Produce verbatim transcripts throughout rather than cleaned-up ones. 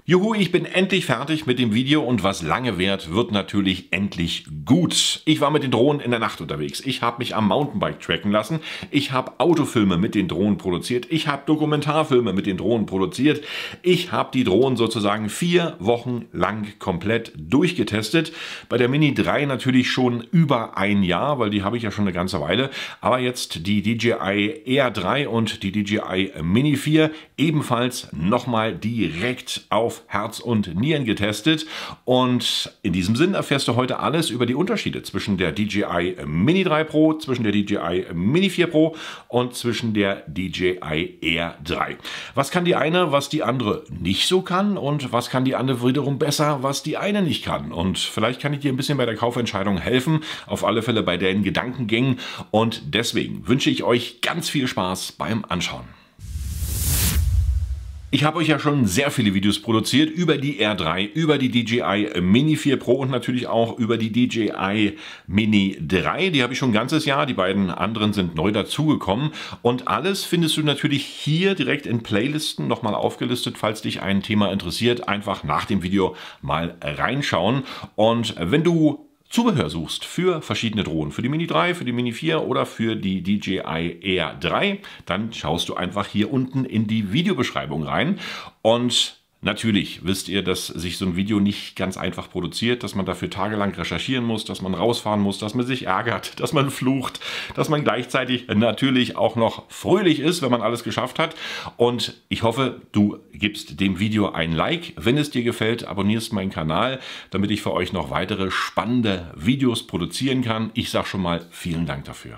Juhu, ich bin endlich fertig mit dem Video und was lange währt, wird natürlich endlich gut. Ich war mit den Drohnen in der Nacht unterwegs. Ich habe mich am Mountainbike tracken lassen. Ich habe Autofilme mit den Drohnen produziert. Ich habe Dokumentarfilme mit den Drohnen produziert. Ich habe die Drohnen sozusagen vier Wochen lang komplett durchgetestet. Bei der Mini drei natürlich schon über ein Jahr, weil die habe ich ja schon eine ganze Weile. Aber jetzt die D J I R drei und die D J I Mini vier ebenfalls nochmal direkt auf Herz und Nieren getestet. Und in diesem Sinn erfährst du heute alles über die Unterschiede zwischen der D J I Mini drei Pro, zwischen der D J I Mini vier Pro und zwischen der D J I R drei. Was kann die eine, was die andere nicht so kann, und was kann die andere wiederum besser, was die eine nicht kann. Und vielleicht kann ich dir ein bisschen bei der Kaufentscheidung helfen, auf alle Fälle bei den Gedankengängen, und deswegen wünsche ich euch ganz viel Spaß beim Anschauen. Ich habe euch ja schon sehr viele Videos produziert über die R drei, über die D J I Mini vier Pro und natürlich auch über die D J I Mini drei. Die habe ich schon ein ganzes Jahr, die beiden anderen sind neu dazugekommen. Und alles findest du natürlich hier direkt in Playlisten nochmal aufgelistet, falls dich ein Thema interessiert. Einfach nach dem Video mal reinschauen. Und wenn du Zubehör suchst für verschiedene Drohnen, für die Mini drei, für die Mini vier oder für die D J I R drei, dann schaust du einfach hier unten in die Videobeschreibung rein. Und natürlich wisst ihr, dass sich so ein Video nicht ganz einfach produziert, dass man dafür tagelang recherchieren muss, dass man rausfahren muss, dass man sich ärgert, dass man flucht, dass man gleichzeitig natürlich auch noch fröhlich ist, wenn man alles geschafft hat. Und ich hoffe, du gibst dem Video ein Like. Wenn es dir gefällt, abonnierst meinen Kanal, damit ich für euch noch weitere spannende Videos produzieren kann. Ich sage schon mal vielen Dank dafür.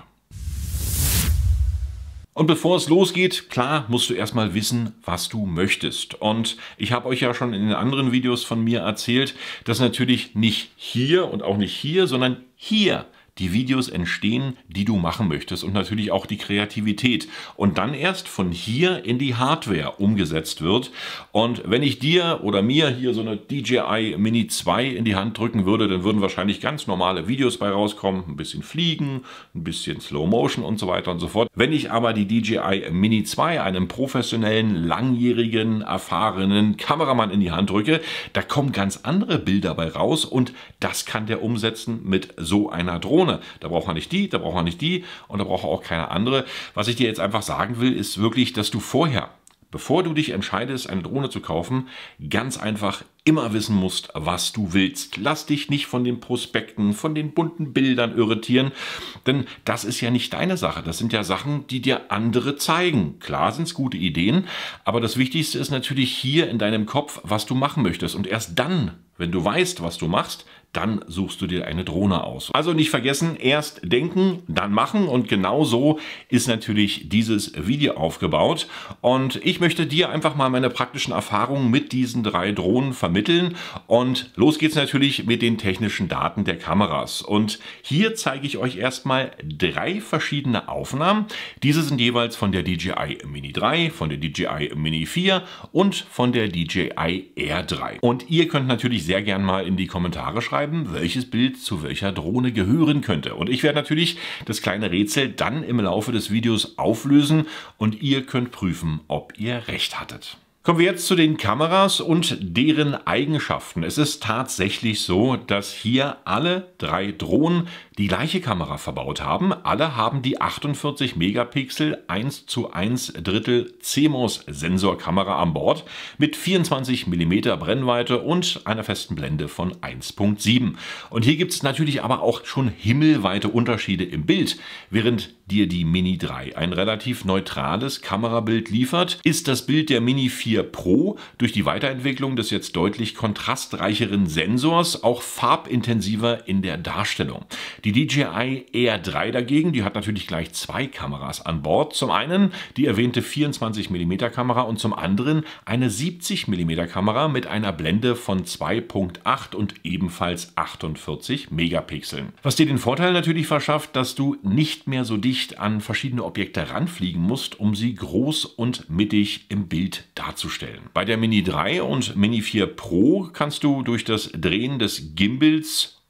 Und bevor es losgeht, klar, musst du erstmal wissen, was du möchtest. Und ich habe euch ja schon in den anderen Videos von mir erzählt, dass natürlich nicht hier und auch nicht hier, sondern hier die Videos entstehen, die du machen möchtest, und natürlich auch die Kreativität. Und dann erst von hier in die Hardware umgesetzt wird. Und wenn ich dir oder mir hier so eine D J I Mini zwei in die Hand drücken würde, dann würden wahrscheinlich ganz normale Videos bei rauskommen. Ein bisschen Fliegen, ein bisschen Slow Motion und so weiter und so fort. Wenn ich aber die D J I Mini zwei einem professionellen, langjährigen, erfahrenen Kameramann in die Hand drücke, da kommen ganz andere Bilder bei raus, und das kann der umsetzen mit so einer Drohne. Da braucht man nicht die, da braucht man nicht die und da braucht man auch keine andere. Was ich dir jetzt einfach sagen will, ist wirklich, dass du vorher, bevor du dich entscheidest, eine Drohne zu kaufen, ganz einfach immer wissen musst, was du willst. Lass dich nicht von den Prospekten, von den bunten Bildern irritieren, denn das ist ja nicht deine Sache. Das sind ja Sachen, die dir andere zeigen. Klar sind es gute Ideen, aber das Wichtigste ist natürlich hier in deinem Kopf, was du machen möchtest. Und erst dann, wenn du weißt, was du machst, dann suchst du dir eine Drohne aus. Also nicht vergessen, erst denken, dann machen, und genau so ist natürlich dieses Video aufgebaut. Und ich möchte dir einfach mal meine praktischen Erfahrungen mit diesen drei Drohnen vermitteln. Und los geht's natürlich mit den technischen Daten der Kameras. Und hier zeige ich euch erstmal drei verschiedene Aufnahmen. Diese sind jeweils von der D J I Mini drei, von der D J I Mini vier und von der D J I R drei. Und ihr könnt natürlich sehr gern mal in die Kommentare schreiben, welches Bild zu welcher Drohne gehören könnte. Und ich werde natürlich das kleine Rätsel dann im Laufe des Videos auflösen, und ihr könnt prüfen, ob ihr recht hattet. Kommen wir jetzt zu den Kameras und deren Eigenschaften. Es ist tatsächlich so, dass hier alle drei Drohnen die gleiche Kamera verbaut haben. Alle haben die achtundvierzig Megapixel eins zu eins Drittel C M O S-Sensorkamera an Bord mit vierundzwanzig Millimeter Brennweite und einer festen Blende von eins Komma sieben. Und hier gibt es natürlich aber auch schon himmelweite Unterschiede im Bild. Während dir die Mini drei ein relativ neutrales Kamerabild liefert, ist das Bild der Mini vier Pro durch die Weiterentwicklung des jetzt deutlich kontrastreicheren Sensors auch farbintensiver in der Darstellung. Die D J I R drei dagegen, die hat natürlich gleich zwei Kameras an Bord. Zum einen die erwähnte vierundzwanzig Millimeter Kamera und zum anderen eine siebzig Millimeter Kamera mit einer Blende von zwei Komma acht und ebenfalls achtundvierzig Megapixeln. Was dir den Vorteil natürlich verschafft, dass du nicht mehr so dicht an verschiedene Objekte ranfliegen musst, um sie groß und mittig im Bild darzustellen. Bei der Mini drei und Mini vier Pro kannst du durch das Drehen des Gimbals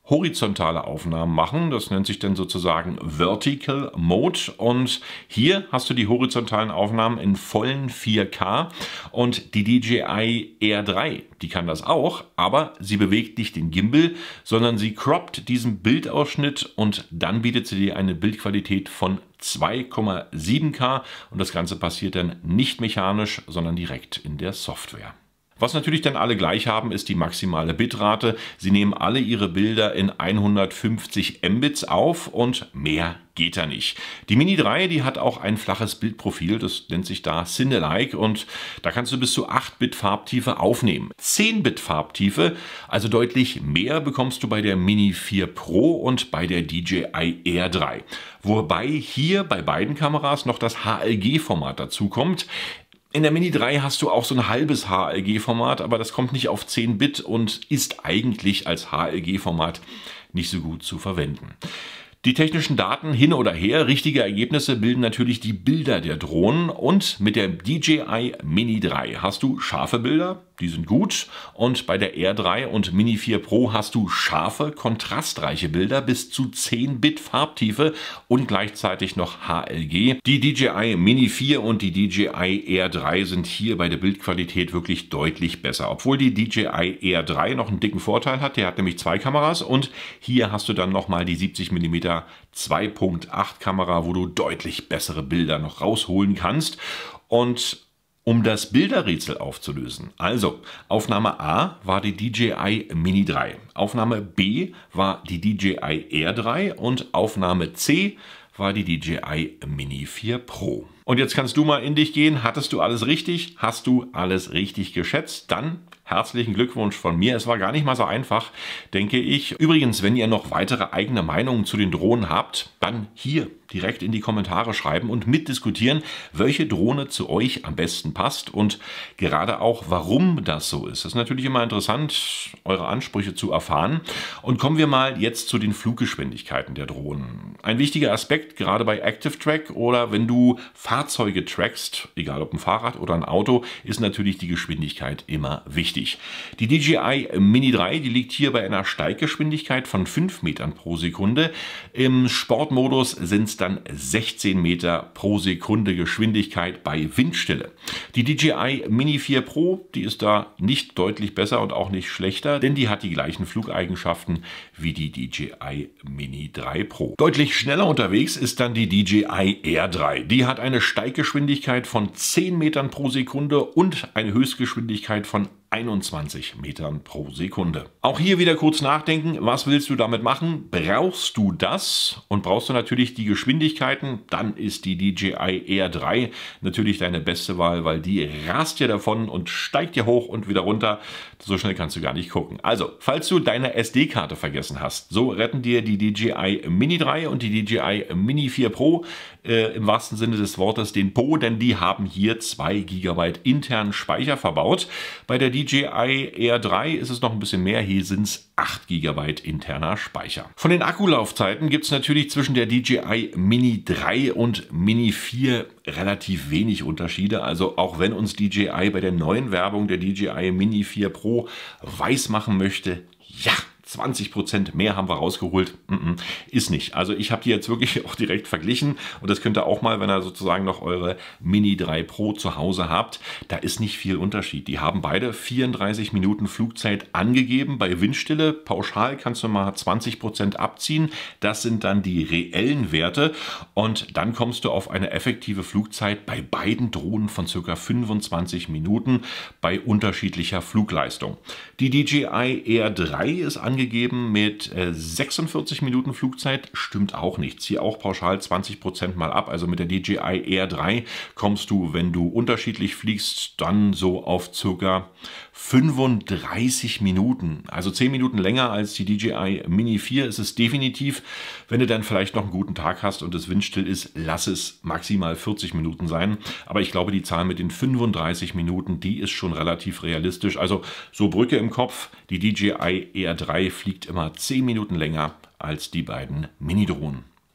horizontale Aufnahmen machen. Das nennt sich dann sozusagen Vertical Mode. Und hier hast du die horizontalen Aufnahmen in vollen vier K. Und die D J I R drei, die kann das auch, aber sie bewegt nicht den Gimbal, sondern sie croppt diesen Bildausschnitt und dann bietet sie dir eine Bildqualität von zwei Komma sieben K. Und das Ganze passiert dann nicht mechanisch, sondern direkt in der Software. Was natürlich dann alle gleich haben, ist die maximale Bitrate. Sie nehmen alle ihre Bilder in hundertfünfzig Mbits auf und mehr geht da nicht. Die Mini drei, die hat auch ein flaches Bildprofil, das nennt sich da Cine-like und da kannst du bis zu acht Bit Farbtiefe aufnehmen. zehn Bit Farbtiefe, also deutlich mehr, bekommst du bei der Mini vier Pro und bei der D J I R drei. Wobei hier bei beiden Kameras noch das H L G-Format dazu kommt. In der Mini drei hast du auch so ein halbes H L G-Format, aber das kommt nicht auf zehn Bit und ist eigentlich als H L G-Format nicht so gut zu verwenden. Die technischen Daten hin oder her, richtige Ergebnisse bilden natürlich die Bilder der Drohnen und mit der D J I Mini drei hast du scharfe Bilder, die sind gut und bei der R drei und Mini vier Pro hast du scharfe, kontrastreiche Bilder bis zu zehn Bit Farbtiefe und gleichzeitig noch H L G. Die D J I Mini vier und die D J I R drei sind hier bei der Bildqualität wirklich deutlich besser, obwohl die D J I R drei noch einen dicken Vorteil hat, der hat nämlich zwei Kameras und hier hast du dann nochmal die siebzig Millimeter zwei Komma acht Kamera, wo du deutlich bessere Bilder noch rausholen kannst. Und um das Bilderrätsel aufzulösen, also Aufnahme A war die D J I Mini drei, Aufnahme B war die D J I R drei und Aufnahme C war die D J I Mini vier Pro. Und jetzt kannst du mal in dich gehen, hattest du alles richtig? Hast du alles richtig geschätzt? Dann herzlichen Glückwunsch von mir. Es war gar nicht mal so einfach, denke ich. Übrigens, wenn ihr noch weitere eigene Meinungen zu den Drohnen habt, dann hier direkt in die Kommentare schreiben und mitdiskutieren, welche Drohne zu euch am besten passt und gerade auch, warum das so ist. Das ist natürlich immer interessant, eure Ansprüche zu erfahren. Und kommen wir mal jetzt zu den Fluggeschwindigkeiten der Drohnen. Ein wichtiger Aspekt, gerade bei Active Track oder wenn du Fahrzeuge trackst, egal ob ein Fahrrad oder ein Auto, ist natürlich die Geschwindigkeit immer wichtig. Die D J I Mini drei, die liegt hier bei einer Steiggeschwindigkeit von fünf Metern pro Sekunde. Im Sportmodus sind es dann sechzehn Meter pro Sekunde Geschwindigkeit bei Windstille. Die D J I Mini vier Pro, die ist da nicht deutlich besser und auch nicht schlechter, denn die hat die gleichen Flugeigenschaften wie die D J I Mini drei Pro. Deutlich schneller unterwegs ist dann die D J I R drei. Die hat eine Steiggeschwindigkeit von zehn Metern pro Sekunde und eine Höchstgeschwindigkeit von einundzwanzig Metern pro Sekunde. Auch hier wieder kurz nachdenken, was willst du damit machen? Brauchst du das? Und brauchst du natürlich die Geschwindigkeiten? Dann ist die D J I R drei natürlich deine beste Wahl, weil die rast dir davon und steigt dir hoch und wieder runter. So schnell kannst du gar nicht gucken. Also, falls du deine S D-Karte vergessen hast, so retten dir die D J I Mini drei und die D J I Mini vier Pro äh, im wahrsten Sinne des Wortes den Po, denn die haben hier zwei Gigabyte internen Speicher verbaut. Bei der D J I R drei ist es noch ein bisschen mehr, hier sind es acht Gigabyte interner Speicher. Von den Akkulaufzeiten gibt es natürlich zwischen der D J I Mini drei und Mini vier relativ wenig Unterschiede. Also auch wenn uns D J I bei der neuen Werbung der D J I Mini vier Pro weismachen möchte, ja, zwanzig Prozent mehr haben wir rausgeholt. Ist nicht. Also ich habe die jetzt wirklich auch direkt verglichen und das könnt ihr auch mal, wenn ihr sozusagen noch eure Mini drei Pro zu Hause habt, da ist nicht viel Unterschied. Die haben beide vierunddreißig Minuten Flugzeit angegeben. Bei Windstille pauschal kannst du mal zwanzig Prozent abziehen. Das sind dann die reellen Werte und dann kommst du auf eine effektive Flugzeit bei beiden Drohnen von ca. fünfundzwanzig Minuten bei unterschiedlicher Flugleistung. Die D J I R drei ist angegeben angegeben mit äh, sechsundvierzig Minuten Flugzeit, stimmt auch nicht. Zieh auch pauschal zwanzig Prozent mal ab. Also mit der D J I R drei kommst du, wenn du unterschiedlich fliegst, dann so auf ca. fünfunddreißig Minuten. Also zehn Minuten länger als die D J I Mini vier ist es definitiv. Wenn du dann vielleicht noch einen guten Tag hast und es windstill ist, lass es maximal vierzig Minuten sein. Aber ich glaube, die Zahl mit den fünfunddreißig Minuten, die ist schon relativ realistisch. Also so Brücke im Kopf, die D J I R drei fliegt immer zehn Minuten länger als die beiden Mini-Drohnen.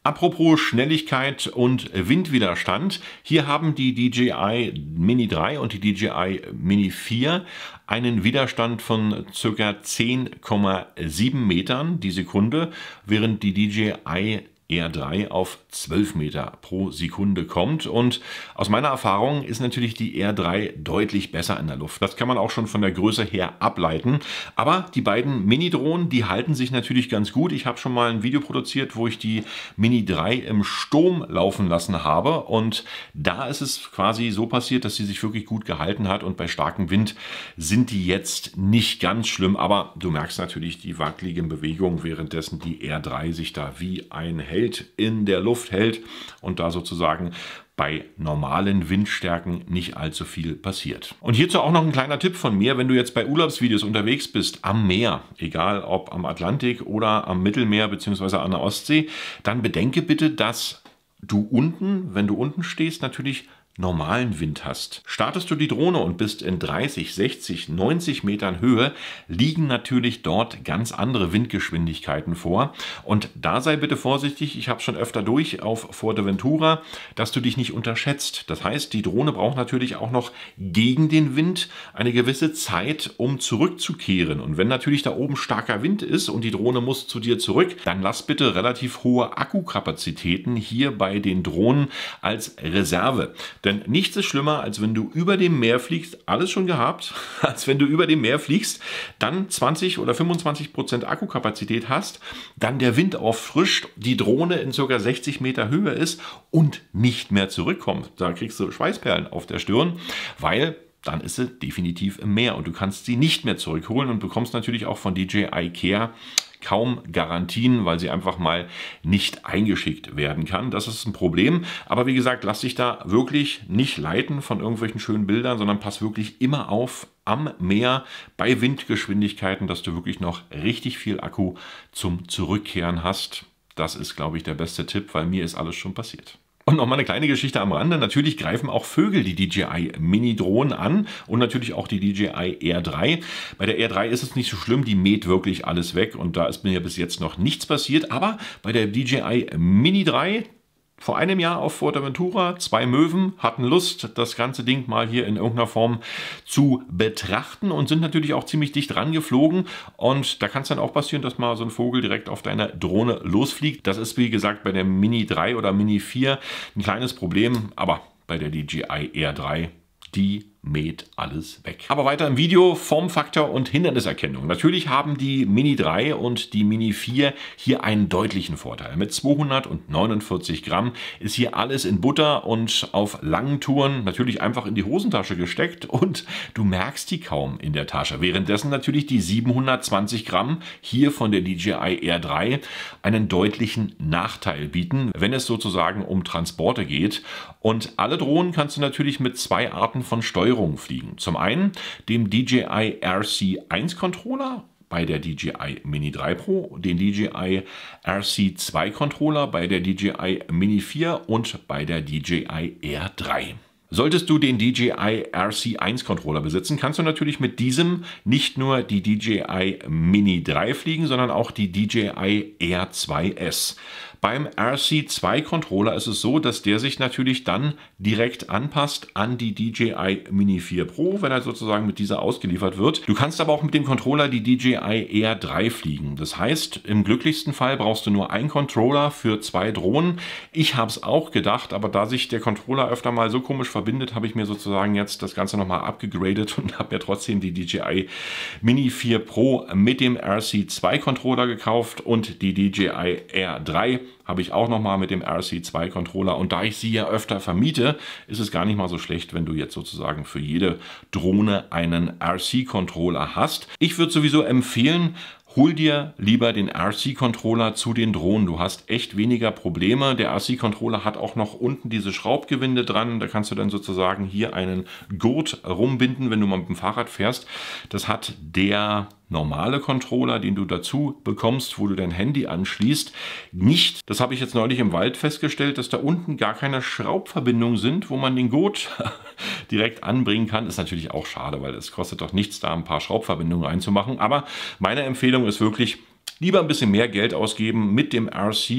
Apropos Schnelligkeit und Windwiderstand, hier haben die D J I Mini drei und die D J I Mini vier einen Widerstand von ca. zehn Komma sieben Metern die Sekunde, während die D J I R drei auf zwölf Meter pro Sekunde kommt. Und aus meiner Erfahrung ist natürlich die R drei deutlich besser in der Luft. Das kann man auch schon von der Größe her ableiten. Aber die beiden Mini-Drohnen, die halten sich natürlich ganz gut. Ich habe schon mal ein Video produziert, wo ich die Mini drei im Sturm laufen lassen habe. Und da ist es quasi so passiert, dass sie sich wirklich gut gehalten hat. Und bei starkem Wind sind die jetzt nicht ganz schlimm. Aber du merkst natürlich die wackeligen Bewegungen, währenddessen die R drei sich da wie ein Held in der Luft hält und da sozusagen bei normalen Windstärken nicht allzu viel passiert. Und hierzu auch noch ein kleiner Tipp von mir, wenn du jetzt bei Urlaubsvideos unterwegs bist am Meer, egal ob am Atlantik oder am Mittelmeer bzw. an der Ostsee, dann bedenke bitte, dass du unten, wenn du unten stehst, natürlich normalen Wind hast. Startest du die Drohne und bist in dreißig, sechzig, neunzig Metern Höhe, liegen natürlich dort ganz andere Windgeschwindigkeiten vor. Und da sei bitte vorsichtig, ich habe schon öfter durch auf Fuerteventura, dass du dich nicht unterschätzt. Das heißt, die Drohne braucht natürlich auch noch gegen den Wind eine gewisse Zeit, um zurückzukehren. Und wenn natürlich da oben starker Wind ist und die Drohne muss zu dir zurück, dann lass bitte relativ hohe Akkukapazitäten hier bei den Drohnen als Reserve. Denn nichts ist schlimmer, als wenn du über dem Meer fliegst, alles schon gehabt, als wenn du über dem Meer fliegst, dann zwanzig oder fünfundzwanzig Prozent Akkukapazität hast, dann der Wind auffrischt, die Drohne in ca. sechzig Meter Höhe ist und nicht mehr zurückkommt. Da kriegst du Schweißperlen auf der Stirn, weil dann ist sie definitiv im Meer und du kannst sie nicht mehr zurückholen und bekommst natürlich auch von D J I Care kaum Garantien, weil sie einfach mal nicht eingeschickt werden kann. Das ist ein Problem. Aber wie gesagt, lass dich da wirklich nicht leiten von irgendwelchen schönen Bildern, sondern pass wirklich immer auf am Meer bei Windgeschwindigkeiten, dass du wirklich noch richtig viel Akku zum Zurückkehren hast. Das ist, glaube ich, der beste Tipp, weil mir ist alles schon passiert. Und noch mal eine kleine Geschichte am Rande. Natürlich greifen auch Vögel die D J I Mini-Drohnen an und natürlich auch die D J I R drei. Bei der R drei ist es nicht so schlimm, die mäht wirklich alles weg und da ist mir ja bis jetzt noch nichts passiert. Aber bei der D J I Mini drei, vor einem Jahr auf Fuerteventura, zwei Möwen hatten Lust, das ganze Ding mal hier in irgendeiner Form zu betrachten und sind natürlich auch ziemlich dicht rangeflogen. Und da kann es dann auch passieren, dass mal so ein Vogel direkt auf deine Drohne losfliegt. Das ist wie gesagt bei der Mini drei oder Mini vier ein kleines Problem, aber bei der D J I R drei, die mäht alles weg. Aber weiter im Video, Formfaktor und Hinderniserkennung. Natürlich haben die Mini drei und die Mini vier hier einen deutlichen Vorteil. Mit zweihundertneunundvierzig Gramm ist hier alles in Butter und auf langen Touren natürlich einfach in die Hosentasche gesteckt und du merkst die kaum in der Tasche. Währenddessen natürlich die siebenhundertzwanzig Gramm hier von der D J I R drei einen deutlichen Nachteil bieten, wenn es sozusagen um Transporte geht. Und alle Drohnen kannst du natürlich mit zwei Arten von Steuerung fliegen. Zum einen dem D J I R C eins Controller bei der D J I Mini drei Pro, den D J I R C zwei Controller bei der D J I Mini vier und bei der D J I R drei. Solltest du den D J I R C eins Controller besitzen, kannst du natürlich mit diesem nicht nur die D J I Mini drei fliegen, sondern auch die D J I R zwei S. Beim R C zwei Controller ist es so, dass der sich natürlich dann direkt anpasst an die D J I Mini vier Pro, wenn er sozusagen mit dieser ausgeliefert wird. Du kannst aber auch mit dem Controller die D J I R drei fliegen. Das heißt, im glücklichsten Fall brauchst du nur einen Controller für zwei Drohnen. Ich habe es auch gedacht, aber da sich der Controller öfter mal so komisch verbindet, habe ich mir sozusagen jetzt das Ganze nochmal abgegradet und habe mir trotzdem die D J I Mini vier Pro mit dem R C zwei Controller gekauft und die D J I R drei habe ich auch nochmal mit dem R C zwei Controller. Und da ich sie ja öfter vermiete, ist es gar nicht mal so schlecht, wenn du jetzt sozusagen für jede Drohne einen R C Controller hast. Ich würde sowieso empfehlen, hol dir lieber den R C Controller zu den Drohnen. Du hast echt weniger Probleme. Der R C Controller hat auch noch unten diese Schraubgewinde dran. Da kannst du dann sozusagen hier einen Gurt rumbinden, wenn du mal mit dem Fahrrad fährst. Das hat der normale Controller, den du dazu bekommst, wo du dein Handy anschließt, nicht. Das habe ich jetzt neulich im Wald festgestellt, dass da unten gar keine Schraubverbindungen sind, wo man den Gurt direkt anbringen kann. Ist natürlich auch schade, weil es kostet doch nichts, da ein paar Schraubverbindungen reinzumachen. Aber meine Empfehlung ist wirklich, lieber ein bisschen mehr Geld ausgeben mit dem R C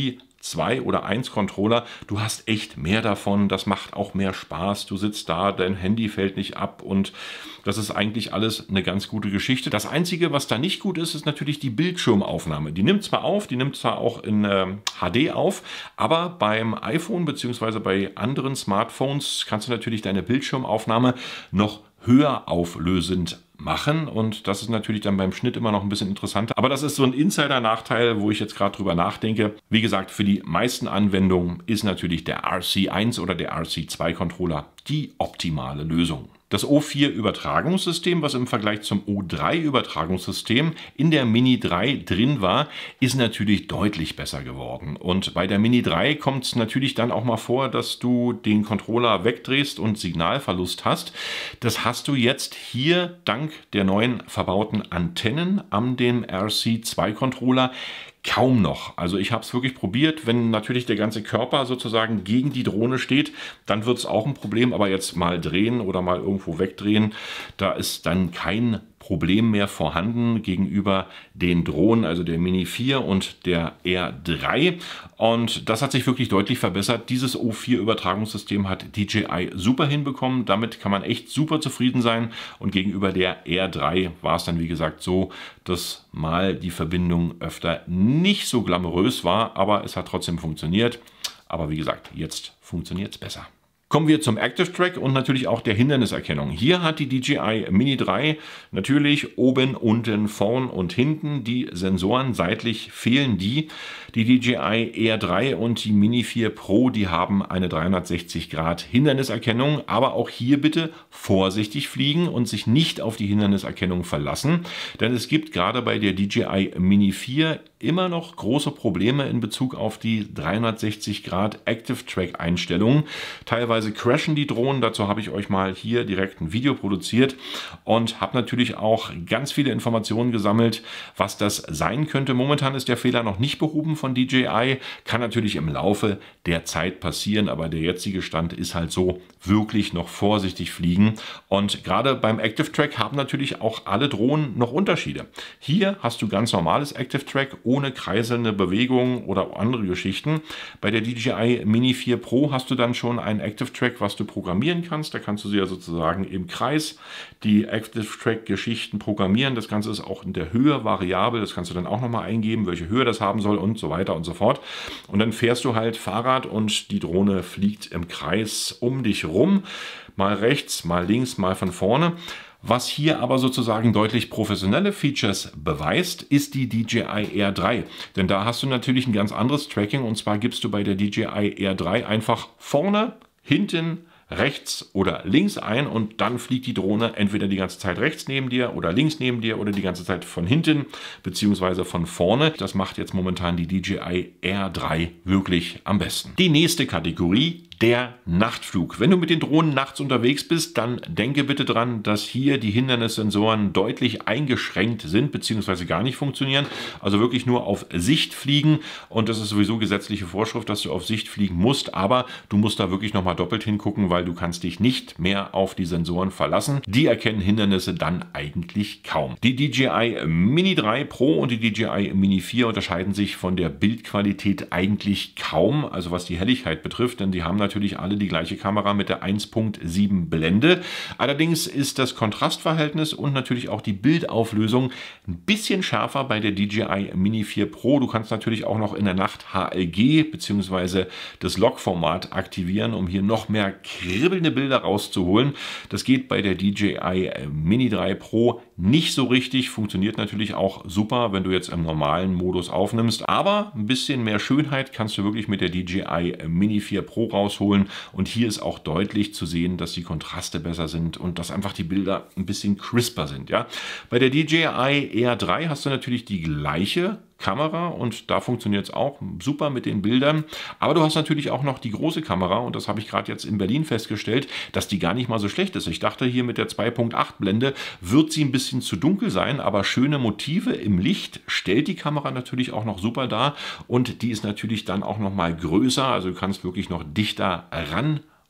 zwei oder eins Controller, du hast echt mehr davon, das macht auch mehr Spaß, du sitzt da, dein Handy fällt nicht ab und das ist eigentlich alles eine ganz gute Geschichte. Das Einzige, was da nicht gut ist, ist natürlich die Bildschirmaufnahme. Die nimmt zwar auf, die nimmt zwar auch in äh, H D auf, aber beim iPhone bzw. bei anderen Smartphones kannst du natürlich deine Bildschirmaufnahme noch höher auflösend machen und das ist natürlich dann beim Schnitt immer noch ein bisschen interessanter. Aber das ist so ein Insider-Nachteil, wo ich jetzt gerade drüber nachdenke. Wie gesagt, für die meisten Anwendungen ist natürlich der R C eins oder der R C zwei Controller die optimale Lösung. Das O vier Übertragungssystem, was im Vergleich zum O drei Übertragungssystem in der Mini drei drin war, ist natürlich deutlich besser geworden. Und bei der Mini drei kommt es natürlich dann auch mal vor, dass du den Controller wegdrehst und Signalverlust hast. Das hast du jetzt hier dank der neuen verbauten Antennen an dem R C zwei Controller kaum noch. Also ich habe es wirklich probiert. Wenn natürlich der ganze Körper sozusagen gegen die Drohne steht, dann wird es auch ein Problem. Aber jetzt mal drehen oder mal irgendwo wegdrehen, da ist dann kein Problem mehr vorhanden gegenüber den Drohnen, also der Mini vier und der R drei. Und das hat sich wirklich deutlich verbessert. Dieses O vier Übertragungssystem hat D J I super hinbekommen. Damit kann man echt super zufrieden sein. Und gegenüber der R drei war es dann, wie gesagt, so, dass mal die Verbindung öfter nicht so glamourös war, aber es hat trotzdem funktioniert. Aber wie gesagt, jetzt funktioniert es besser. Kommen wir zum Active Track und natürlich auch der Hinderniserkennung. Hier hat die D J I Mini drei natürlich oben, unten, vorn und hinten die Sensoren. Seitlich fehlen die. Die D J I R drei und die Mini vier Pro, die haben eine dreihundertsechzig Grad Hinderniserkennung. Aber auch hier bitte vorsichtig fliegen und sich nicht auf die Hinderniserkennung verlassen. Denn es gibt gerade bei der D J I Mini vier immer noch große Probleme in Bezug auf die dreihundertsechzig Grad Active Track Einstellungen. Teilweise crashen die Drohnen, dazu habe ich euch mal hier direkt ein Video produziert und habe natürlich auch ganz viele Informationen gesammelt, was das sein könnte. Momentan ist der Fehler noch nicht behoben von D J I, kann natürlich im Laufe der Zeit passieren, aber der jetzige Stand ist halt so, wirklich noch vorsichtig fliegen. Und gerade beim Active Track haben natürlich auch alle Drohnen noch Unterschiede. Hier hast du ganz normales Active Track ohne kreiselnde Bewegungen oder andere Geschichten. Bei der D J I Mini vier Pro hast du dann schon ein Active Track, was du programmieren kannst. Da kannst du sie ja sozusagen im Kreis die Active Track Geschichten programmieren. Das Ganze ist auch in der Höhe variabel. Das kannst du dann auch nochmal eingeben, welche Höhe das haben soll und so weiter und so fort. Und dann fährst du halt Fahrrad und die Drohne fliegt im Kreis um dich rum. Mal rechts, mal links, mal von vorne. Was hier aber sozusagen deutlich professionelle Features beweist, ist die D J I R drei. Denn da hast du natürlich ein ganz anderes Tracking und zwar gibst du bei der D J I R drei einfach vorne, hinten, rechts oder links ein und dann fliegt die Drohne entweder die ganze Zeit rechts neben dir oder links neben dir oder die ganze Zeit von hinten bzw. von vorne. Das macht jetzt momentan die D J I R drei wirklich am besten. Die nächste Kategorie, der Nachtflug. Wenn du mit den Drohnen nachts unterwegs bist, dann denke bitte dran, dass hier die Hindernissensoren deutlich eingeschränkt sind bzw. gar nicht funktionieren. Also wirklich nur auf Sicht fliegen und das ist sowieso gesetzliche Vorschrift, dass du auf Sicht fliegen musst, aber du musst da wirklich nochmal doppelt hingucken, weil du kannst dich nicht mehr auf die Sensoren verlassen. Die erkennen Hindernisse dann eigentlich kaum. Die D J I Mini drei Pro und die D J I Mini vier unterscheiden sich von der Bildqualität eigentlich kaum, also was die Helligkeit betrifft, denn die haben natürlich natürlich alle die gleiche Kamera mit der eins Punkt sieben Blende. Allerdings ist das Kontrastverhältnis und natürlich auch die Bildauflösung ein bisschen schärfer bei der D J I Mini vier Pro. Du kannst natürlich auch noch in der Nacht H L G bzw. das Log-Format aktivieren, um hier noch mehr kribbelnde Bilder rauszuholen. Das geht bei der D J I Mini drei Pro nicht so richtig, funktioniert natürlich auch super, wenn du jetzt im normalen Modus aufnimmst, aber ein bisschen mehr Schönheit kannst du wirklich mit der D J I Mini vier Pro rausholen und hier ist auch deutlich zu sehen, dass die Kontraste besser sind und dass einfach die Bilder ein bisschen crisper sind. Ja? Bei der D J I R drei hast du natürlich die gleiche Kamera und da funktioniert es auch super mit den Bildern, aber du hast natürlich auch noch die große Kamera und das habe ich gerade jetzt in Berlin festgestellt, dass die gar nicht mal so schlecht ist. Ich dachte, hier mit der zwei Punkt acht Blende wird sie ein bisschen zu dunkel sein, aber schöne Motive im Licht stellt die Kamera natürlich auch noch super dar und die ist natürlich dann auch noch mal größer, also du kannst wirklich noch dichter ran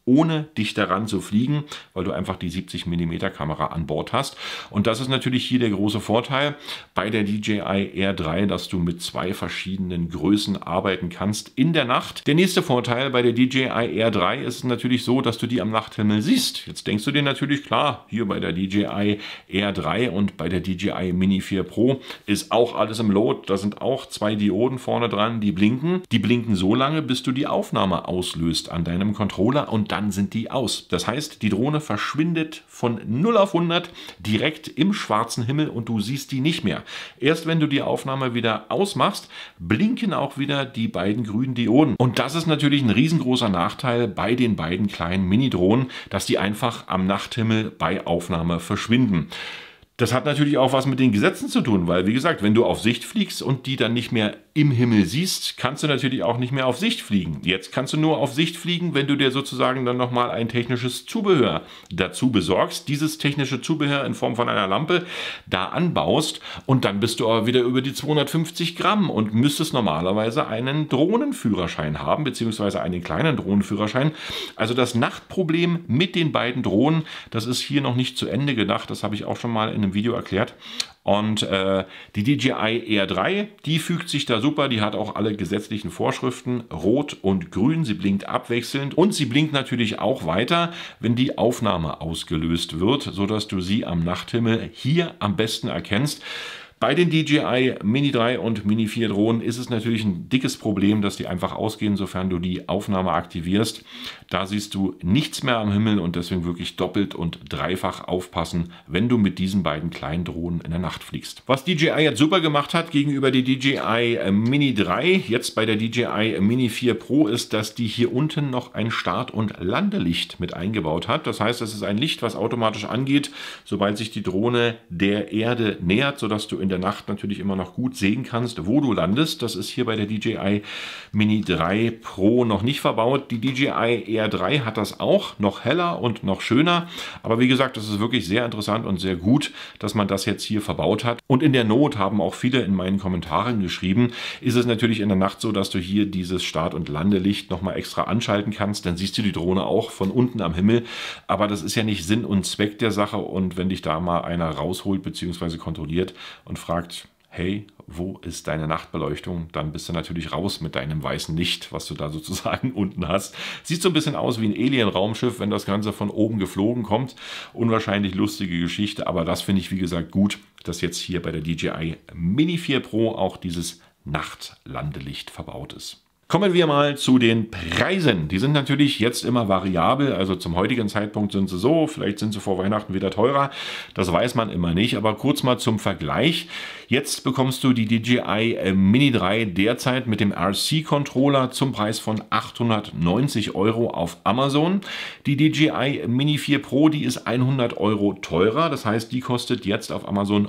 ohne dich daran zu fliegen, weil du einfach die siebzig Millimeter Kamera an Bord hast. Und das ist natürlich hier der große Vorteil bei der D J I R drei, dass du mit zwei verschiedenen Größen arbeiten kannst in der Nacht. Der nächste Vorteil bei der D J I R drei ist natürlich so, dass du die am Nachthimmel siehst. Jetzt denkst du dir natürlich, klar, hier bei der D J I R drei und bei der D J I Mini vier Pro ist auch alles im Lot. Da sind auch zwei Dioden vorne dran, die blinken. Die blinken so lange, bis du die Aufnahme auslöst an deinem Controller und dann sind die aus. Das heißt, die Drohne verschwindet von null auf hundert direkt im schwarzen Himmel und du siehst die nicht mehr. Erst wenn du die Aufnahme wieder ausmachst, blinken auch wieder die beiden grünen Dioden. Und das ist natürlich ein riesengroßer Nachteil bei den beiden kleinen Mini-Drohnen, dass die einfach am Nachthimmel bei Aufnahme verschwinden. Das hat natürlich auch was mit den Gesetzen zu tun, weil, wie gesagt, wenn du auf Sicht fliegst und die dann nicht mehr im Himmel siehst, kannst du natürlich auch nicht mehr auf Sicht fliegen. Jetzt kannst du nur auf Sicht fliegen, wenn du dir sozusagen dann nochmal ein technisches Zubehör dazu besorgst, dieses technische Zubehör in Form von einer Lampe da anbaust und dann bist du aber wieder über die zweihundertfünfzig Gramm und müsstest normalerweise einen Drohnenführerschein haben, beziehungsweise einen kleinen Drohnenführerschein. Also das Nachtproblem mit den beiden Drohnen, das ist hier noch nicht zu Ende gedacht, das habe ich auch schon mal in einem Video erklärt. Und äh, die D J I R drei, die fügt sich da super, die hat auch alle gesetzlichen Vorschriften, rot und grün, sie blinkt abwechselnd und sie blinkt natürlich auch weiter, wenn die Aufnahme ausgelöst wird, sodass du sie am Nachthimmel hier am besten erkennst. Bei den D J I Mini drei und Mini vier Drohnen ist es natürlich ein dickes Problem, dass die einfach ausgehen, sofern du die Aufnahme aktivierst. Da siehst du nichts mehr am Himmel und deswegen wirklich doppelt und dreifach aufpassen, wenn du mit diesen beiden kleinen Drohnen in der Nacht fliegst. Was D J I jetzt super gemacht hat gegenüber der D J I Mini drei, jetzt bei der D J I Mini vier Pro, ist, dass die hier unten noch ein Start- und Landelicht mit eingebaut hat. Das heißt, es ist ein Licht, was automatisch angeht, sobald sich die Drohne der Erde nähert, sodass du in der Nacht natürlich immer noch gut sehen kannst, wo du landest. Das ist hier bei der D J I Mini drei Pro noch nicht verbaut. Die D J I R drei hat das auch, noch heller und noch schöner. Aber wie gesagt, das ist wirklich sehr interessant und sehr gut, dass man das jetzt hier verbaut hat. Und in der Not haben auch viele in meinen Kommentaren geschrieben, ist es natürlich in der Nacht so, dass du hier dieses Start- und Landelicht nochmal extra anschalten kannst. Dann siehst du die Drohne auch von unten am Himmel. Aber das ist ja nicht Sinn und Zweck der Sache. Und wenn dich da mal einer rausholt bzw. kontrolliert und fragt, hey, wo ist deine Nachtbeleuchtung? Dann bist du natürlich raus mit deinem weißen Licht, was du da sozusagen unten hast. Sieht so ein bisschen aus wie ein Alien-Raumschiff, wenn das Ganze von oben geflogen kommt. Unwahrscheinlich lustige Geschichte, aber das finde ich, wie gesagt, gut, dass jetzt hier bei der D J I Mini vier Pro auch dieses Nachtlandelicht verbaut ist. Kommen wir mal zu den Preisen. Die sind natürlich jetzt immer variabel, also zum heutigen Zeitpunkt sind sie so, vielleicht sind sie vor Weihnachten wieder teurer, das weiß man immer nicht, aber kurz mal zum Vergleich. Jetzt bekommst du die D J I Mini drei derzeit mit dem R C-Controller zum Preis von achthundertneunzig Euro auf Amazon. Die D J I Mini vier Pro, die ist hundert Euro teurer, das heißt, die kostet jetzt auf Amazon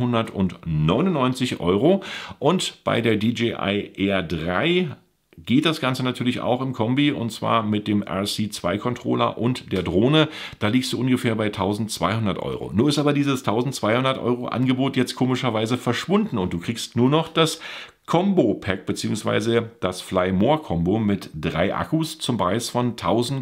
neunhundertneunundneunzig Euro und bei der D J I R drei geht das Ganze natürlich auch im Kombi und zwar mit dem R C zwei Controller und der Drohne. Da liegst du ungefähr bei eintausendzweihundert Euro. Nur ist aber dieses eintausendzweihundert Euro Angebot jetzt komischerweise verschwunden und du kriegst nur noch das Combo-Pack bzw. das Fly More Combo mit drei Akkus zum Preis von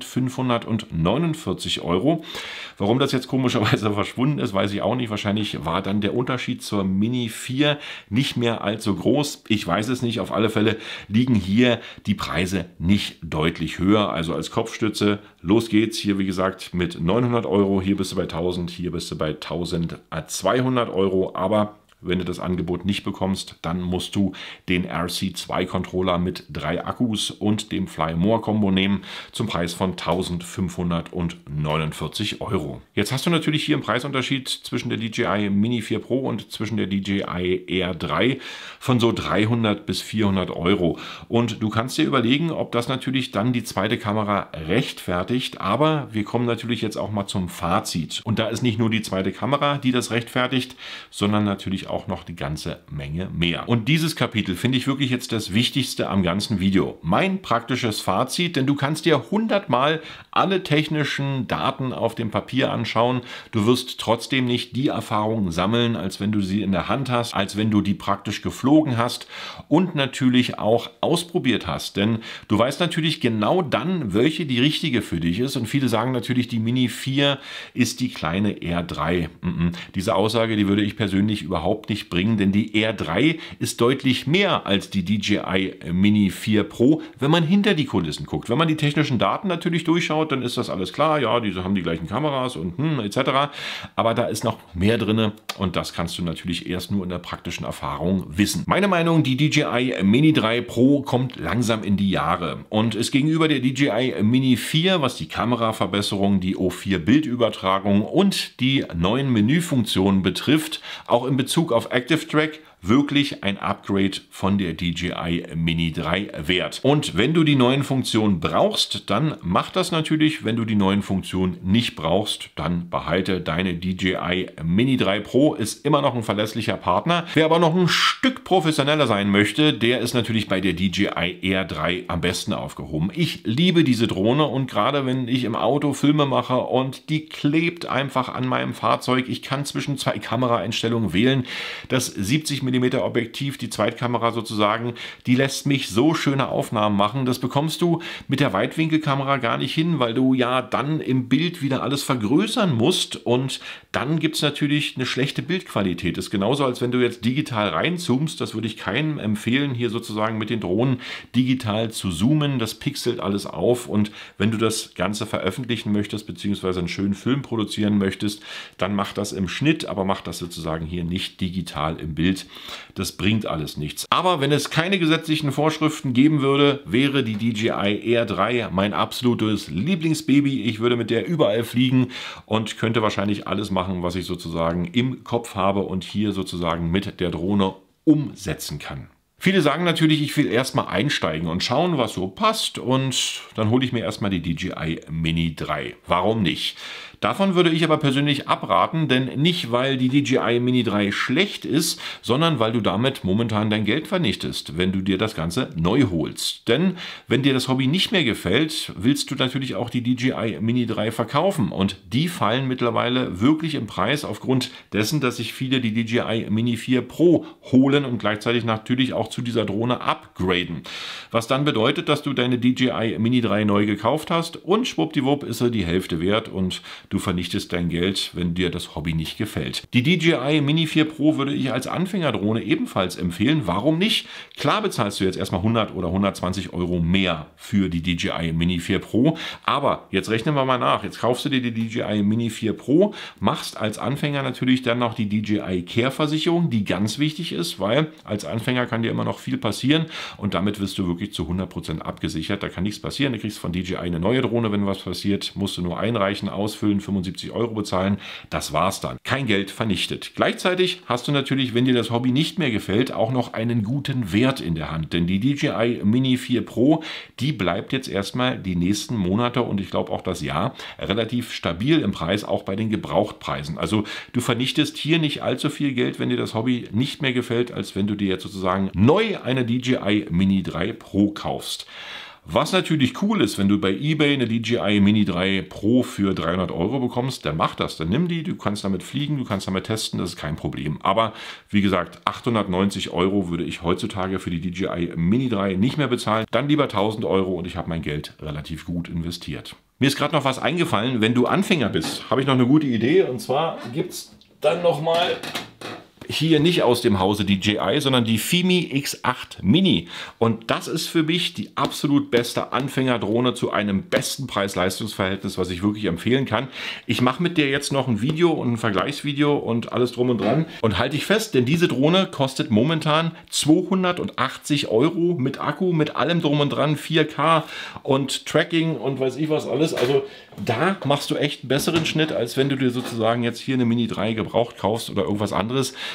eintausendfünfhundertneunundvierzig Euro. Warum das jetzt komischerweise verschwunden ist, weiß ich auch nicht. Wahrscheinlich war dann der Unterschied zur Mini vier nicht mehr allzu groß. Ich weiß es nicht. Auf alle Fälle liegen hier die Preise nicht deutlich höher. Also als Kopfstütze, los geht's. Hier wie gesagt mit neunhundert Euro. Hier bist du bei tausend, hier bist du bei eintausendzweihundert Euro. Aber wenn du das Angebot nicht bekommst, dann musst du den R C zwei Controller mit drei Akkus und dem Fly More Combo nehmen zum Preis von eintausendfünfhundertneunundvierzig Euro. Jetzt hast du natürlich hier einen Preisunterschied zwischen der D J I Mini vier Pro und zwischen der D J I R drei von so dreihundert bis vierhundert Euro. Und du kannst dir überlegen, ob das natürlich dann die zweite Kamera rechtfertigt. Aber wir kommen natürlich jetzt auch mal zum Fazit. Und da ist nicht nur die zweite Kamera, die das rechtfertigt, sondern natürlich auch auch noch die ganze Menge mehr. Und dieses Kapitel finde ich wirklich jetzt das Wichtigste am ganzen Video. Mein praktisches Fazit, denn du kannst dir hundertmal alle technischen Daten auf dem Papier anschauen. Du wirst trotzdem nicht die Erfahrungen sammeln, als wenn du sie in der Hand hast, als wenn du die praktisch geflogen hast und natürlich auch ausprobiert hast. Denn du weißt natürlich genau dann, welche die richtige für dich ist. Und viele sagen natürlich, die Mini vier ist die kleine R drei. Diese Aussage, die würde ich persönlich überhaupt nicht bringen, denn die R drei ist deutlich mehr als die D J I Mini vier Pro, wenn man hinter die Kulissen guckt. Wenn man die technischen Daten natürlich durchschaut, dann ist das alles klar. Ja, diese haben die gleichen Kameras und hm, et cetera. Aber da ist noch mehr drin und das kannst du natürlich erst nur in der praktischen Erfahrung wissen. Meine Meinung, die D J I Mini drei Pro kommt langsam in die Jahre und ist gegenüber der D J I Mini vier, was die Kameraverbesserung, die O vier Bildübertragung und die neuen Menüfunktionen betrifft, auch in Bezug auf Active Track, wirklich ein Upgrade von der D J I Mini drei wert. Und wenn du die neuen Funktionen brauchst, dann mach das natürlich. Wenn du die neuen Funktionen nicht brauchst, dann behalte deine D J I Mini drei Pro, ist immer noch ein verlässlicher Partner. Wer aber noch ein Stück professioneller sein möchte, der ist natürlich bei der D J I R drei am besten aufgehoben. Ich liebe diese Drohne und gerade wenn ich im Auto Filme mache und die klebt einfach an meinem Fahrzeug, ich kann zwischen zwei Kameraeinstellungen wählen. Das siebzig Millimeter Objektiv, die Zweitkamera sozusagen, die lässt mich so schöne Aufnahmen machen. Das bekommst du mit der Weitwinkelkamera gar nicht hin, weil du ja dann im Bild wieder alles vergrößern musst und dann gibt es natürlich eine schlechte Bildqualität. Das ist genauso, als wenn du jetzt digital reinzoomst. Das würde ich keinem empfehlen, hier sozusagen mit den Drohnen digital zu zoomen. Das pixelt alles auf und wenn du das Ganze veröffentlichen möchtest, beziehungsweise einen schönen Film produzieren möchtest, dann mach das im Schnitt, aber mach das sozusagen hier nicht digital im Bild. Das bringt alles nichts. Aber wenn es keine gesetzlichen Vorschriften geben würde, wäre die D J I R drei mein absolutes Lieblingsbaby. Ich würde mit der überall fliegen und könnte wahrscheinlich alles machen, was ich sozusagen im Kopf habe und hier sozusagen mit der Drohne umsetzen kann. Viele sagen natürlich, ich will erstmal einsteigen und schauen, was so passt und dann hole ich mir erstmal die D J I Mini drei. Warum nicht? Davon würde ich aber persönlich abraten, denn nicht, weil die D J I Mini drei schlecht ist, sondern weil du damit momentan dein Geld vernichtest, wenn du dir das Ganze neu holst. Denn wenn dir das Hobby nicht mehr gefällt, willst du natürlich auch die D J I Mini drei verkaufen und die fallen mittlerweile wirklich im Preis aufgrund dessen, dass sich viele die D J I Mini vier Pro holen und gleichzeitig natürlich auch zu dieser Drohne upgraden. Was dann bedeutet, dass du deine D J I Mini drei neu gekauft hast und schwuppdiwupp ist sie die Hälfte wert und du vernichtest dein Geld, wenn dir das Hobby nicht gefällt. Die D J I Mini vier Pro würde ich als Anfängerdrohne ebenfalls empfehlen. Warum nicht? Klar bezahlst du jetzt erstmal hundert oder hundertzwanzig Euro mehr für die D J I Mini vier Pro, aber jetzt rechnen wir mal nach. Jetzt kaufst du dir die D J I Mini vier Pro, machst als Anfänger natürlich dann noch die D J I Care Versicherung, die ganz wichtig ist, weil als Anfänger kann dir immer noch viel passieren und damit wirst du wirklich zu hundert Prozent abgesichert. Da kann nichts passieren. Du kriegst von D J I eine neue Drohne, wenn was passiert, musst du nur einreichen, ausfüllen, fünfundsiebzig Euro bezahlen. Das war's dann. Kein Geld vernichtet. Gleichzeitig hast du natürlich, wenn dir das Hobby nicht mehr gefällt, auch noch einen guten Wert in der Hand. Denn die D J I Mini vier Pro, die bleibt jetzt erstmal die nächsten Monate und ich glaube auch das Jahr relativ stabil im Preis, auch bei den Gebrauchtpreisen. Also du vernichtest hier nicht allzu viel Geld, wenn dir das Hobby nicht mehr gefällt, als wenn du dir jetzt sozusagen neu eine D J I Mini drei Pro kaufst. Was natürlich cool ist, wenn du bei eBay eine D J I Mini drei Pro für dreihundert Euro bekommst, dann mach das, dann nimm die, du kannst damit fliegen, du kannst damit testen, das ist kein Problem. Aber wie gesagt, achthundertneunzig Euro würde ich heutzutage für die D J I Mini drei nicht mehr bezahlen, dann lieber tausend Euro und ich habe mein Geld relativ gut investiert. Mir ist gerade noch was eingefallen, wenn du Anfänger bist, habe ich noch eine gute Idee und zwar gibt es dann nochmal hier nicht aus dem Hause D J I, sondern die Fimi X acht Mini. Und das ist für mich die absolut beste Anfängerdrohne zu einem besten Preis-Leistungs-Verhältnis, was ich wirklich empfehlen kann. Ich mache mit der jetzt noch ein Video und ein Vergleichsvideo und alles drum und dran. Und halte ich fest, denn diese Drohne kostet momentan zweihundertachtzig Euro mit Akku, mit allem drum und dran, vier K und Tracking und weiß ich was alles. Also da machst du echt einen besseren Schnitt, als wenn du dir sozusagen jetzt hier eine Mini drei gebraucht kaufst oder irgendwas anderes.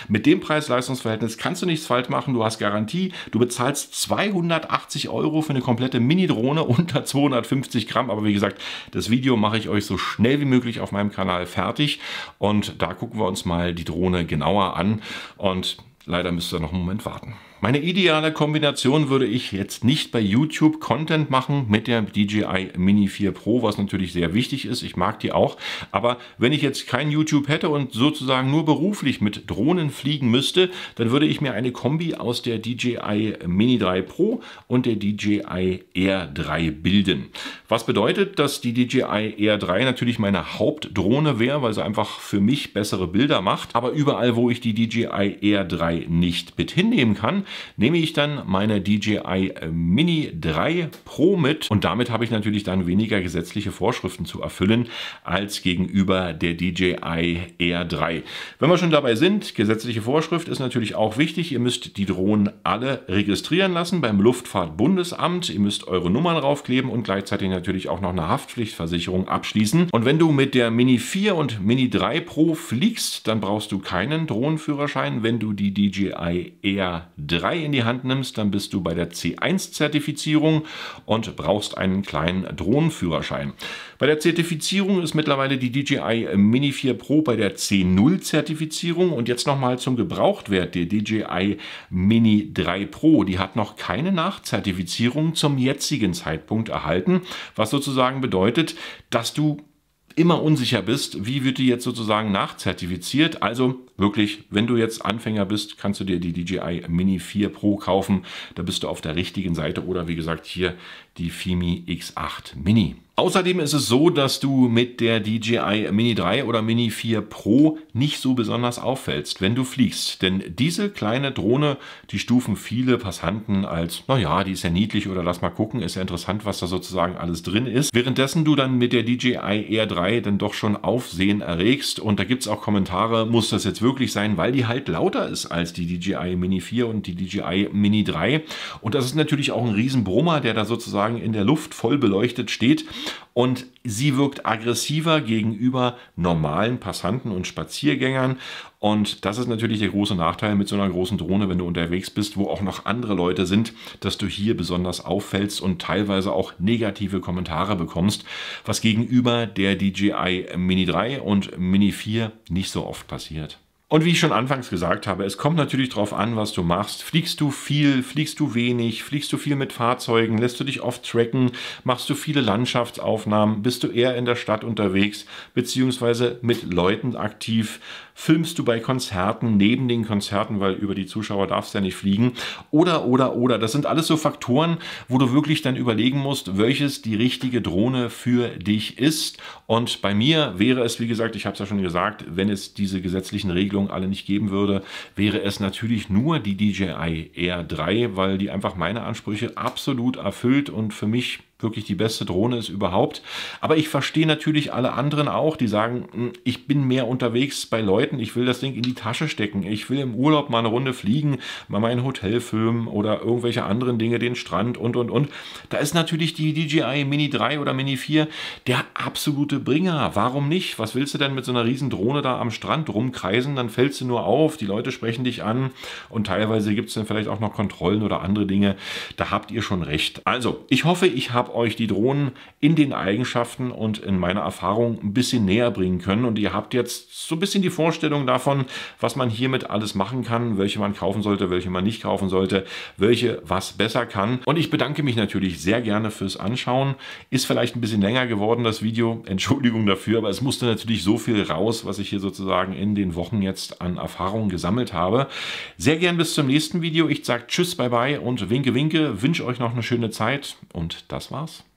Mit dem Preis-Leistungs-Verhältnis kannst du nichts falsch machen. Du hast Garantie. Du bezahlst zweihundertachtzig Euro für eine komplette Mini-Drohne unter zweihundertfünfzig Gramm. Aber wie gesagt, das Video mache ich euch so schnell wie möglich auf meinem Kanal fertig. Und da gucken wir uns mal die Drohne genauer an. Und leider müsst ihr noch einen Moment warten. Meine ideale Kombination würde ich jetzt nicht bei YouTube Content machen mit der D J I Mini vier Pro, was natürlich sehr wichtig ist. Ich mag die auch. Aber wenn ich jetzt kein YouTube hätte und sozusagen nur beruflich mit Drohnen fliegen müsste, dann würde ich mir eine Kombi aus der D J I Mini drei Pro und der D J I Air drei bilden. Was bedeutet, dass die D J I Air drei natürlich meine Hauptdrohne wäre, weil sie einfach für mich bessere Bilder macht. Aber überall, wo ich die D J I Air drei nicht mit hinnehmen kann, nehme ich dann meine D J I Mini drei Pro mit und damit habe ich natürlich dann weniger gesetzliche Vorschriften zu erfüllen als gegenüber der D J I Air drei. Wenn wir schon dabei sind, gesetzliche Vorschrift ist natürlich auch wichtig. Ihr müsst die Drohnen alle registrieren lassen beim Luftfahrtbundesamt. Ihr müsst eure Nummern draufkleben und gleichzeitig natürlich auch noch eine Haftpflichtversicherung abschließen. Und wenn du mit der Mini vier und Mini drei Pro fliegst, dann brauchst du keinen Drohnenführerschein. Wenn du die D J I Air drei in die Hand nimmst, dann bist du bei der C eins Zertifizierung und brauchst einen kleinen Drohnenführerschein. Bei der Zertifizierung ist mittlerweile die D J I Mini vier Pro bei der C null Zertifizierung und jetzt nochmal zum Gebrauchtwert der D J I Mini drei Pro. Die hat noch keine Nachzertifizierung zum jetzigen Zeitpunkt erhalten, was sozusagen bedeutet, dass du immer unsicher bist, wie wird die jetzt sozusagen nachzertifiziert. Also wirklich, wenn du jetzt Anfänger bist, kannst du dir die D J I Mini vier Pro kaufen. Da bist du auf der richtigen Seite oder wie gesagt hier die Fimi X acht Mini. Außerdem ist es so, dass du mit der D J I Mini drei oder Mini vier Pro nicht so besonders auffällst, wenn du fliegst. Denn diese kleine Drohne, die stufen viele Passanten als, naja, die ist ja niedlich oder lass mal gucken, ist ja interessant, was da sozusagen alles drin ist. Währenddessen du dann mit der D J I Air drei dann doch schon Aufsehen erregst. Und da gibt es auch Kommentare, muss das jetzt wirklich sein, weil die halt lauter ist als die D J I Mini vier und die D J I Mini drei. Und das ist natürlich auch ein Riesenbrummer, der da sozusagen in der Luft voll beleuchtet steht. Und sie wirkt aggressiver gegenüber normalen Passanten und Spaziergängern. Und das ist natürlich der große Nachteil mit so einer großen Drohne, wenn du unterwegs bist, wo auch noch andere Leute sind, dass du hier besonders auffällst und teilweise auch negative Kommentare bekommst, was gegenüber der D J I Mini drei und Mini vier nicht so oft passiert. Und wie ich schon anfangs gesagt habe, es kommt natürlich darauf an, was du machst. Fliegst du viel, fliegst du wenig, fliegst du viel mit Fahrzeugen, lässt du dich oft tracken, machst du viele Landschaftsaufnahmen, bist du eher in der Stadt unterwegs, beziehungsweise mit Leuten aktiv, filmst du bei Konzerten, neben den Konzerten, weil über die Zuschauer darfst du ja nicht fliegen, oder, oder, oder. Das sind alles so Faktoren, wo du wirklich dann überlegen musst, welches die richtige Drohne für dich ist. Und bei mir wäre es, wie gesagt, ich habe es ja schon gesagt, wenn es diese gesetzlichen Regelungen alle nicht geben würde, wäre es natürlich nur die D J I Air drei, weil die einfach meine Ansprüche absolut erfüllt und für mich wirklich die beste Drohne ist überhaupt. Aber ich verstehe natürlich alle anderen auch, die sagen, ich bin mehr unterwegs bei Leuten, ich will das Ding in die Tasche stecken, ich will im Urlaub mal eine Runde fliegen, mal mein Hotel filmen oder irgendwelche anderen Dinge, den Strand und, und, und. Da ist natürlich die D J I Mini drei oder Mini vier der absolute Bringer. Warum nicht? Was willst du denn mit so einer riesen Drohne da am Strand rumkreisen? Dann fällst du nur auf, die Leute sprechen dich an und teilweise gibt es dann vielleicht auch noch Kontrollen oder andere Dinge. Da habt ihr schon recht. Also, ich hoffe, ich habe euch die Drohnen in den Eigenschaften und in meiner Erfahrung ein bisschen näher bringen können und ihr habt jetzt so ein bisschen die Vorstellung davon, was man hiermit alles machen kann, welche man kaufen sollte, welche man nicht kaufen sollte, welche was besser kann. Und ich bedanke mich natürlich sehr gerne fürs Anschauen. Ist vielleicht ein bisschen länger geworden, das Video. Entschuldigung dafür, aber es musste natürlich so viel raus, was ich hier sozusagen in den Wochen jetzt an Erfahrungen gesammelt habe. Sehr gern bis zum nächsten Video. Ich sage Tschüss, bye bye und winke, winke. Wünsche euch noch eine schöne Zeit und das war's.